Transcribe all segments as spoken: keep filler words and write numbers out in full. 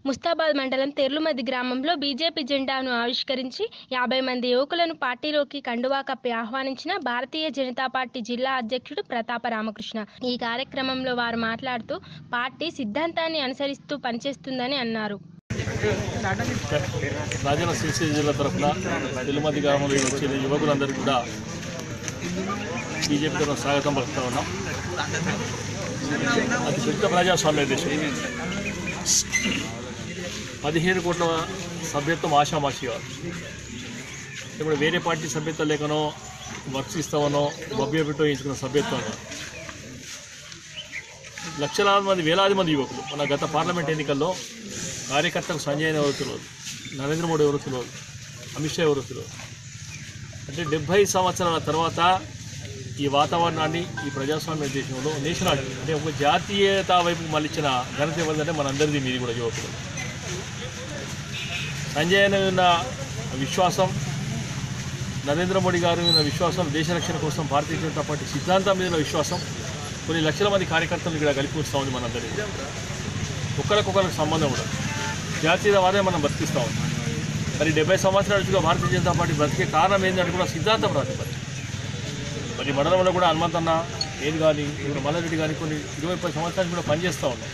ముస్తాబాద్ మండలం తెర్లుమద్ది గ్రామంలో బీజేపీ జెండాను ఆవిష్కరించి యాభై మంది యువకులను పార్టీలోకి కండువా కప్పి ఆహ్వానించిన భారతీయ జనతా పార్టీ జిల్లా అధ్యక్షుడు ప్రతాప రామకృష్ణ. ఈ కార్యక్రమంలో వారు మాట్లాడుతూ పార్టీ సిద్ధాంతాన్ని అనుసరిస్తూ పనిచేస్తుందని అన్నారు. రాజన్న సిరిసిల్ల జిల్లా తరఫున తెర్లుమద్ది గ్రామంలో వచ్చిన యువకులందరికీ కూడా బీజేపీ తరఫున స్వాగతం పలుకుతా ఉన్నాం. అతి పెద్ద ప్రజాస్వామ్య దేశం. పదిహేను కోట్ల సభ్యత్వం ఆషామాషి కాదు. ఇప్పుడు వేరే పార్టీ సభ్యత్వం లేకనో వర్క్స్ ఇస్తామనో భవ్యపెట్టో ఎంచుకున్న సభ్యత్వం లక్షలాది మంది వేలాది మంది యువకులు మన గత పార్లమెంట్ ఎన్నికల్లో కార్యకర్తలకు సంజయ్ ఎవరు తెలియదు, నరేంద్ర మోడీ ఎవరు తెలియదు, అమిత్ షా ఎవరు తెలియదు. అంటే డెబ్భై సంవత్సరాల తర్వాత ఈ వాతావరణాన్ని ఈ ప్రజాస్వామ్య దేశంలో నేషనాలిటీ అంటే ఒక జాతీయత వైపు మళ్ళించిన ఘనత ఎవరిదంటే మనందరిది మీది కూడా యువకులు. సంజయ్ ఉన్న విశ్వాసం, నరేంద్ర మోడీ గారి మీద విశ్వాసం, దేశ రక్షణ కోసం భారతీయ జనతా పార్టీ సిద్ధాంతం మీద విశ్వాసం కొన్ని లక్షల మంది కార్యకర్తలు ఇక్కడ కలిపి వస్తూ ఉంది. మనందరికీ ఒకరికొకరికి సంబంధం ఉండదు. జాతీయవాదే మనం బతికిస్తూ ఉన్నాం. మరి డెబ్బై సంవత్సరాల నుంచి భారతీయ జనతా పార్టీ బ్రతికే కారణం ఏంటంటే కూడా సిద్ధాంత ప్రాతిపదిక. మరి మండలంలో కూడా హనుమంతన్న నేను కానీ ఇప్పుడు మల్లారెడ్డి కానీ కొన్ని ఇరవై పది సంవత్సరాలు కూడా పనిచేస్తూ ఉన్నాం.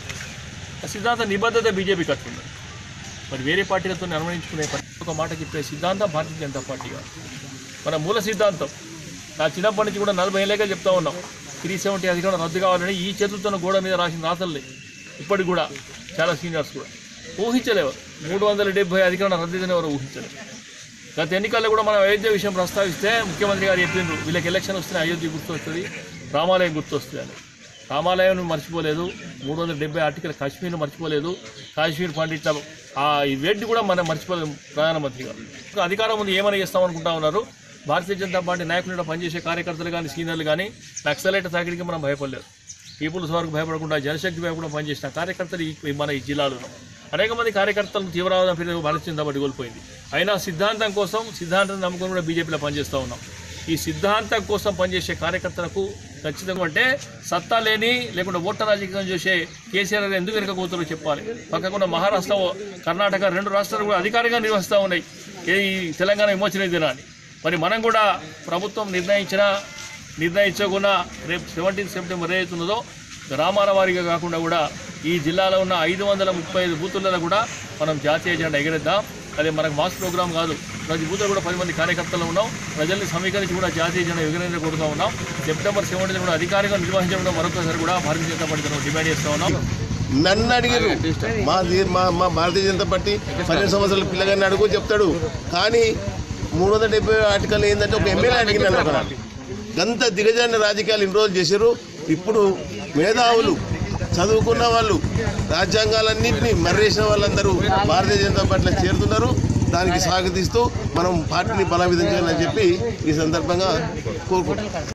ఆ సిద్ధాంత నిబద్ధత బీజేపీ కట్టుకుంది. మరి వేరే పార్టీలతో అనుమతించుకునే ఒక మాట చెప్పే సిద్ధాంతం భారతీయ జనతా పార్టీ కాదు. మన మూల సిద్ధాంతం నా చిన్నప్పటి నుంచి కూడా నలభై ఏళ్ళగా చెప్తా ఉన్నాం. త్రీ సెవెంటీ అధికారం రద్దు కావాలని ఈ చేతులతో గోడ మీద రాసిన రాతలే ఇప్పటికి కూడా చాలా సీనియర్స్ కూడా ఊహించలేవు. మూడు వందల డెబ్బై అధికారం రద్దు ఎవరు ఊహించలేరు. గత ఎన్నికల్లో కూడా మనం అయోధ్య విషయం ప్రస్తావిస్తే ముఖ్యమంత్రి గారు చెప్పిండ్రు వీళ్ళకి ఎలక్షన్ వస్తే అయోధ్య గుర్తొస్తుంది, రామాలయం గుర్తొస్తుంది అని. రామాలయం మర్చిపోలేదు, మూడు వందల డెబ్బై ఆర్టికల్ కాశ్మీర్ను మర్చిపోలేదు, కాశ్మీర్ పండిట్ల ఆ ఇవేంటి కూడా మనం మర్చిపోలేదు. ప్రధానమంత్రి గారు అధికారం ముందు ఏమైనా చేస్తామనుకుంటా ఉన్నారు. భారతీయ జనతా పార్టీ నాయకులు పనిచేసే కార్యకర్తలు కానీ సీనియర్లు కానీ నక్సలైట్ తాకిడికి మనం భయపడలేదు. పీపుల్స్ వరకు భయపడకుండా జనశక్తి భయపడకుండా పనిచేసిన కార్యకర్తలు ఈ మన ఈ జిల్లాలో అనేక మంది కార్యకర్తలు తీవ్రవాదం పేరు భారతీయ జనతా పార్టీ కోల్పోయింది. అయినా సిద్ధాంతం కోసం సిద్ధాంతం నమ్ముకొని కూడా బీజేపీలో పనిచేస్తూ ఉన్నాం. ఈ సిద్ధాంతం కోసం పనిచేసే కార్యకర్తలకు ఖచ్చితంగా అంటే సత్తా లేని లేకుండా ఓట్ల రాజకీయం చేసే కేసీఆర్ ఎందుకు వెనకపోతారో చెప్పాలి. పక్కకున్న మహారాష్ట్ర, కర్ణాటక రెండు రాష్ట్రాలు కూడా అధికారికంగా నిర్వహిస్తూ ఉన్నాయి ఈ తెలంగాణ విమోచన దినాన్ని. మరి మనం కూడా ప్రభుత్వం నిర్ణయించిన నిర్ణయించకుండా రేపు సెవెంటీన్త్ సెప్టెంబర్ ఏదైతున్నదో గ్రామాల వారీగా కాకుండా కూడా ఈ జిల్లాలో ఉన్న ఐదు వందల ముప్పై ఐదు బూతులలో కూడా మనం జాతీయ జెండా ఎగరేద్దాం. అదే మనకు మాస్ ప్రోగ్రాం కాదు. ప్రతి బూత్లో కూడా పది మంది కార్యకర్తలు ఉన్నాం. ప్రజల్ని సమీకరించి కూడా జాతీయ జెండా ఎగరేందుకు కోరుతూ ఉన్నాం. సెప్టెంబర్ సెవెంటీన్ కూడా అధికారికంగా నిర్వహించడం మరొకసారి కూడా భారతీయ జనతా పార్టీ డిమాండ్ చేస్తూ ఉన్నాం. నన్ను అడిగారు మా మా భారతీయ జనతా పార్టీ పన్నెండు సంవత్సరాల పిల్లగారిని అడుగు చెప్తాడు. కానీ మూడు వందల డెబ్బై ఆర్టికల్ ఏంటంటే ఒక ఎమ్మెల్యే అడిగినాను. గంత దిగజారిన రాజకీయాలు ఇన్ని రోజులు చేశారు. ఇప్పుడు మేధావులు చదువుకున్న వాళ్ళు రాజ్యాంగాలన్నింటినీ మర్రేసిన వాళ్ళందరూ భారతీయ జనతా పార్టీలో చేరుతున్నారు. దానికి స్వాగతిస్తూ మనం పార్టీని బలోపేతం చేయాలని చెప్పి ఈ సందర్భంగా కోరుకుంటున్నాం.